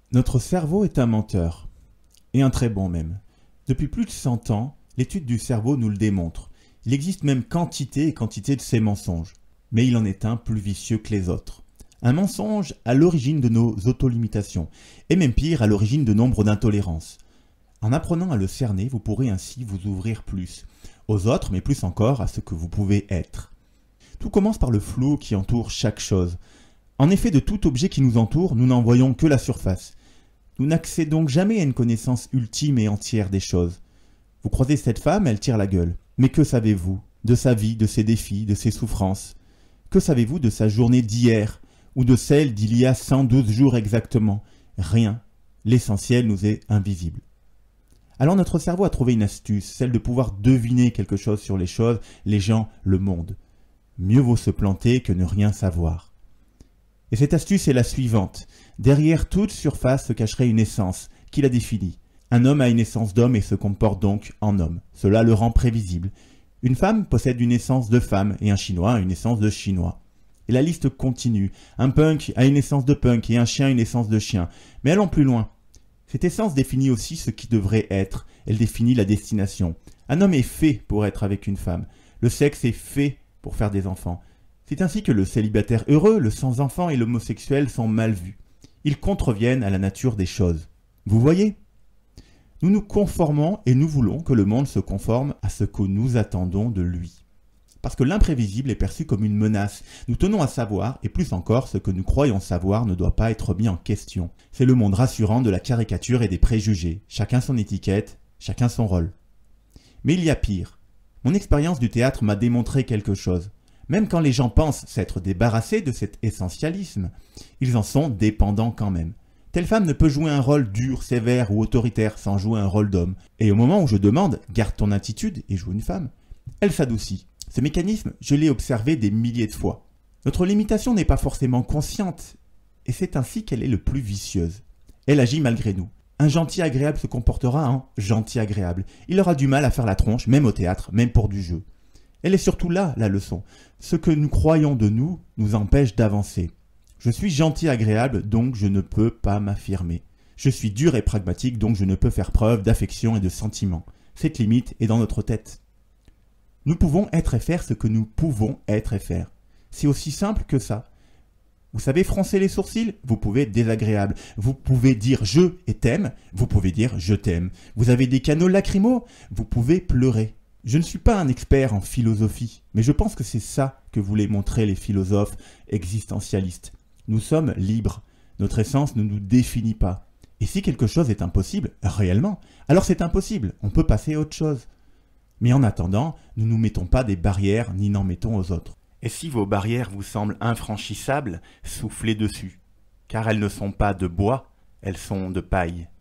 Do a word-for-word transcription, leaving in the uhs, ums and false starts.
Notre cerveau est un menteur, et un très bon même. Depuis plus de cent ans, l'étude du cerveau nous le démontre. Il existe même quantité et quantité de ces mensonges, mais il en est un plus vicieux que les autres. Un mensonge à l'origine de nos autolimitations, et même pire, à l'origine de nombre d'intolérances. En apprenant à le cerner, vous pourrez ainsi vous ouvrir plus, aux autres, mais plus encore à ce que vous pouvez être. Tout commence par le flou qui entoure chaque chose. En effet, de tout objet qui nous entoure, nous n'en voyons que la surface. Nous n'accédons donc jamais à une connaissance ultime et entière des choses. Vous croisez cette femme, elle tire la gueule. Mais que savez-vous de sa vie, de ses défis, de ses souffrances? Que savez-vous de sa journée d'hier ou de celle d'il y a cent douze jours exactement? Rien. L'essentiel nous est invisible. Alors notre cerveau a trouvé une astuce, celle de pouvoir deviner quelque chose sur les choses, les gens, le monde. Mieux vaut se planter que ne rien savoir. Et cette astuce est la suivante. Derrière toute surface se cacherait une essence qui la définit. Un homme a une essence d'homme et se comporte donc en homme. Cela le rend prévisible. Une femme possède une essence de femme et un chinois a une essence de chinois. Et la liste continue. Un punk a une essence de punk et un chien une essence de chien. Mais allons plus loin. Cette essence définit aussi ce qui devrait être. Elle définit la destination. Un homme est fait pour être avec une femme. Le sexe est fait pour faire des enfants. C'est ainsi que le célibataire heureux, le sans-enfant et l'homosexuel sont mal vus. Ils contreviennent à la nature des choses. Vous voyez ? Nous nous conformons et nous voulons que le monde se conforme à ce que nous attendons de lui. Parce que l'imprévisible est perçu comme une menace. Nous tenons à savoir, et plus encore, ce que nous croyons savoir ne doit pas être mis en question. C'est le monde rassurant de la caricature et des préjugés. Chacun son étiquette, chacun son rôle. Mais il y a pire. Mon expérience du théâtre m'a démontré quelque chose. Même quand les gens pensent s'être débarrassés de cet essentialisme, ils en sont dépendants quand même. Telle femme ne peut jouer un rôle dur, sévère ou autoritaire sans jouer un rôle d'homme. Et au moment où je demande « garde ton attitude et joue une femme », elle s'adoucit. Ce mécanisme, je l'ai observé des milliers de fois. Notre limitation n'est pas forcément consciente, et c'est ainsi qu'elle est le plus vicieuse. Elle agit malgré nous. Un gentil agréable se comportera en gentil agréable. Il aura du mal à faire la tronche, même au théâtre, même pour du jeu. Elle est surtout là, la leçon. Ce que nous croyons de nous nous empêche d'avancer. Je suis gentil agréable, donc je ne peux pas m'affirmer. Je suis dur et pragmatique, donc je ne peux faire preuve d'affection et de sentiment. Cette limite est dans notre tête. Nous pouvons être et faire ce que nous pouvons être et faire. C'est aussi simple que ça. Vous savez froncer les sourcils? Vous pouvez être désagréable. Vous pouvez dire « je » et « t'aime ». Vous pouvez dire « je t'aime ». Vous avez des canaux lacrymaux? Vous pouvez pleurer. Je ne suis pas un expert en philosophie, mais je pense que c'est ça que voulaient montrer les philosophes existentialistes. Nous sommes libres. Notre essence ne nous définit pas. Et si quelque chose est impossible, réellement, alors c'est impossible. On peut passer à autre chose. Mais en attendant, nous ne nous mettons pas des barrières ni n'en mettons aux autres. Et si vos barrières vous semblent infranchissables, soufflez dessus. Car elles ne sont pas de bois, elles sont de paille.